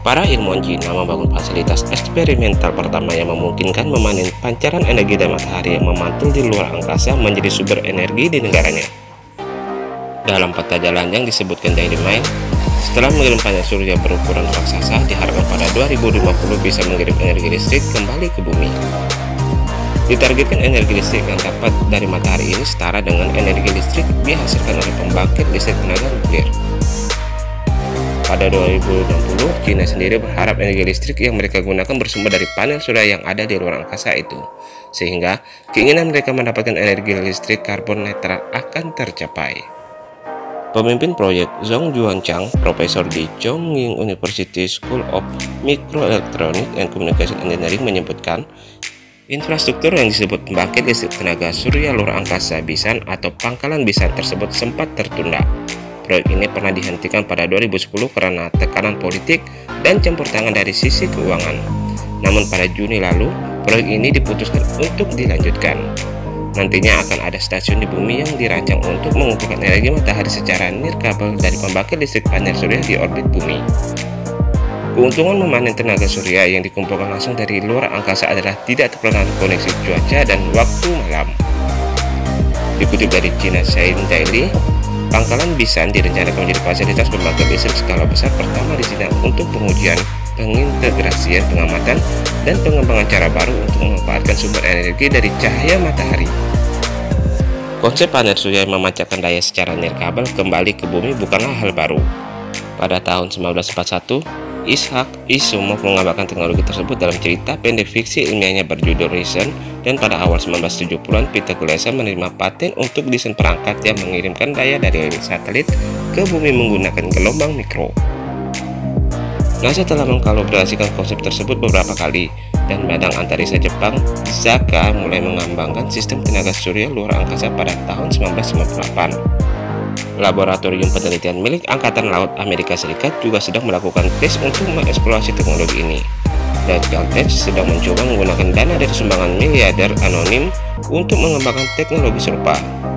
Para ilmuwan Cina membangun fasilitas eksperimental pertama yang memungkinkan memanen pancaran energi dari matahari yang memantul di luar angkasa menjadi sumber energi di negaranya. Dalam peta jalan yang disebutkan Daily Mail, setelah mengirim panel surya berukuran raksasa, diharapkan pada 2050 bisa mengirim energi listrik kembali ke bumi. Ditargetkan energi listrik yang dapat dari matahari ini setara dengan energi listrik dihasilkan oleh pembangkit listrik tenaga nuklir. Pada 2060, Cina sendiri berharap energi listrik yang mereka gunakan bersumber dari panel surya yang ada di luar angkasa itu, sehingga keinginan mereka mendapatkan energi listrik karbon netral akan tercapai. Pemimpin proyek Zhong Yuanchang, profesor di Chongqing University School of Microelectronics and Communication Engineering menyebutkan, infrastruktur yang disebut pembangkit listrik tenaga surya luar angkasa Bisan atau pangkalan Bisan tersebut sempat tertunda. Proyek ini pernah dihentikan pada 2010 karena tekanan politik dan campur tangan dari sisi keuangan. Namun pada Juni lalu, proyek ini diputuskan untuk dilanjutkan. Nantinya akan ada stasiun di bumi yang dirancang untuk mengumpulkan energi matahari secara nirkabel dari pembangkit listrik panel surya di orbit bumi. Keuntungan memanen tenaga surya yang dikumpulkan langsung dari luar angkasa adalah tidak terkena koneksi cuaca dan waktu malam. Dikutip dari China Science Daily, pangkalan Bisan direncanakan menjadi fasilitas pembangkit listrik skala besar pertama di China untuk pengujian, pengintegrasian, pengamatan, dan pengembangan cara baru untuk memanfaatkan sumber energi dari cahaya matahari. Konsep panel surya yang memancarkan daya secara nirkabel kembali ke bumi bukanlah hal baru. Pada tahun 1941, Isaac Asimov mengembangkan teknologi tersebut dalam cerita pendek fiksi ilmiahnya berjudul Reason, dan pada awal 1970-an Peter Gleason menerima paten untuk desain perangkat yang mengirimkan daya dari satelit ke bumi menggunakan gelombang mikro. NASA telah mengkalibrasikan konsep tersebut beberapa kali, dan Badan Antariksa Jepang (JAXA) mulai mengembangkan sistem tenaga surya luar angkasa pada tahun 1998. Laboratorium penelitian milik Angkatan Laut Amerika Serikat juga sedang melakukan tes untuk mengeksplorasi teknologi ini. Dan Caltech sedang mencoba menggunakan dana dari sumbangan miliarder anonim untuk mengembangkan teknologi serupa.